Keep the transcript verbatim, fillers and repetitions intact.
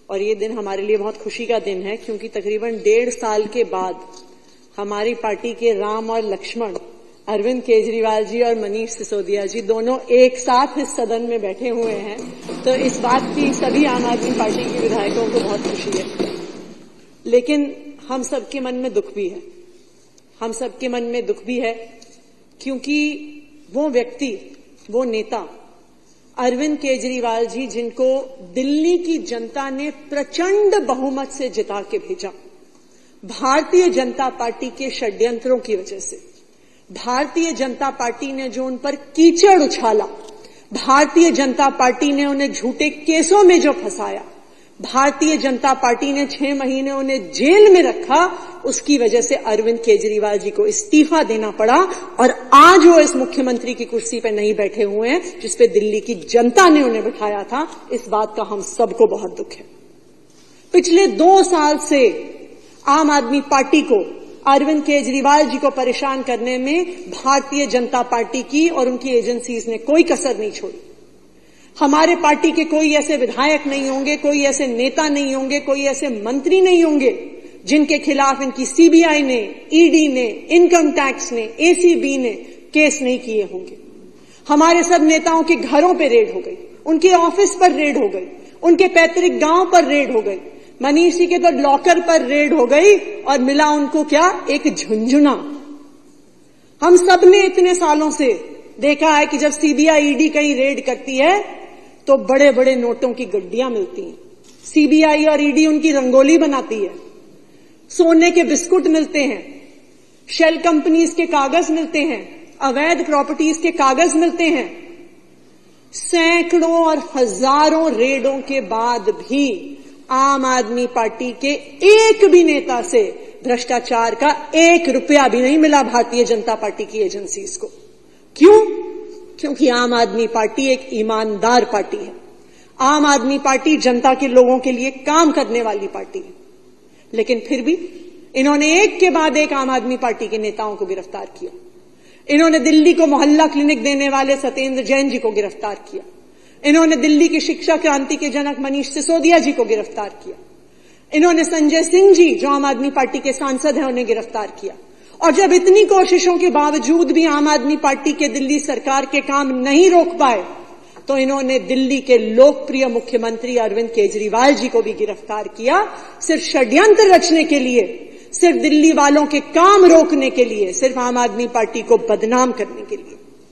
और ये दिन हमारे लिए बहुत खुशी का दिन है, क्योंकि तकरीबन डेढ़ साल के बाद हमारी पार्टी के राम और लक्ष्मण अरविंद केजरीवाल जी और मनीष सिसोदिया जी दोनों एक साथ इस सदन में बैठे हुए हैं। तो इस बात की सभी आम आदमी पार्टी के विधायकों को बहुत खुशी है। लेकिन हम सबके मन में दुख भी है, हम सबके मन में दुख भी है क्योंकि वो व्यक्ति, वो नेता अरविंद केजरीवाल जी, जिनको दिल्ली की जनता ने प्रचंड बहुमत से जिता के भेजा, भारतीय जनता पार्टी के षड्यंत्रों की वजह से, भारतीय जनता पार्टी ने जो उन पर कीचड़ उछाला, भारतीय जनता पार्टी ने उन्हें झूठे केसों में जो फंसाया, भारतीय जनता पार्टी ने छह महीने उन्हें जेल में रखा, उसकी वजह से अरविंद केजरीवाल जी को इस्तीफा देना पड़ा और आज वो इस मुख्यमंत्री की कुर्सी पर नहीं बैठे हुए हैं जिस पे दिल्ली की जनता ने उन्हें बिठाया था। इस बात का हम सबको बहुत दुख है। पिछले दो साल से आम आदमी पार्टी को, अरविंद केजरीवाल जी को परेशान करने में भारतीय जनता पार्टी की और उनकी एजेंसीज ने कोई कसर नहीं छोड़ी। हमारे पार्टी के कोई ऐसे विधायक नहीं होंगे, कोई ऐसे नेता नहीं होंगे, कोई ऐसे मंत्री नहीं होंगे जिनके खिलाफ इनकी सीबीआई ने, ईडी ने, इनकम टैक्स ने, एसीबी ने केस नहीं किए होंगे। हमारे सब नेताओं के घरों पर रेड हो गई, उनके ऑफिस पर रेड हो गई, उनके पैतृक गांव पर रेड हो गई, मनीष जी के तो लॉकर पर रेड हो गई और मिला उनको क्या, एक झुंझुना। हम सब ने इतने सालों से देखा है कि जब सीबीआई, ईडी कहीं रेड करती है तो बड़े बड़े नोटों की गड्डियां मिलती हैं। सीबीआई और ईडी उनकी रंगोली बनाती है, सोने के बिस्कुट मिलते हैं, शेल कंपनीज के कागज मिलते हैं, अवैध प्रॉपर्टीज के कागज मिलते हैं। सैकड़ों और हजारों रेडों के बाद भी आम आदमी पार्टी के एक भी नेता से भ्रष्टाचार का एक रुपया भी नहीं मिला भारतीय जनता पार्टी की एजेंसीज को। क्यों? क्योंकि आम आदमी पार्टी एक ईमानदार पार्टी है। आम आदमी पार्टी जनता के लोगों के लिए काम करने वाली पार्टी है। लेकिन फिर भी इन्होंने एक के बाद एक आम आदमी पार्टी के नेताओं को गिरफ्तार किया। इन्होंने दिल्ली को मोहल्ला क्लिनिक देने वाले सत्येंद्र जैन जी को गिरफ्तार किया। इन्होंने दिल्ली की शिक्षा क्रांति के जनक मनीष सिसोदिया जी को गिरफ्तार किया। इन्होंने संजय सिंह जी, जो आम आदमी पार्टी के सांसद हैं, उन्हें गिरफ्तार किया। और जब इतनी कोशिशों के बावजूद भी आम आदमी पार्टी के दिल्ली सरकार के काम नहीं रोक पाए, तो इन्होंने दिल्ली के लोकप्रिय मुख्यमंत्री अरविंद केजरीवाल जी को भी गिरफ्तार किया, सिर्फ षड्यंत्र रचने के लिए, सिर्फ दिल्ली वालों के काम रोकने के लिए, सिर्फ आम आदमी पार्टी को बदनाम करने के लिए।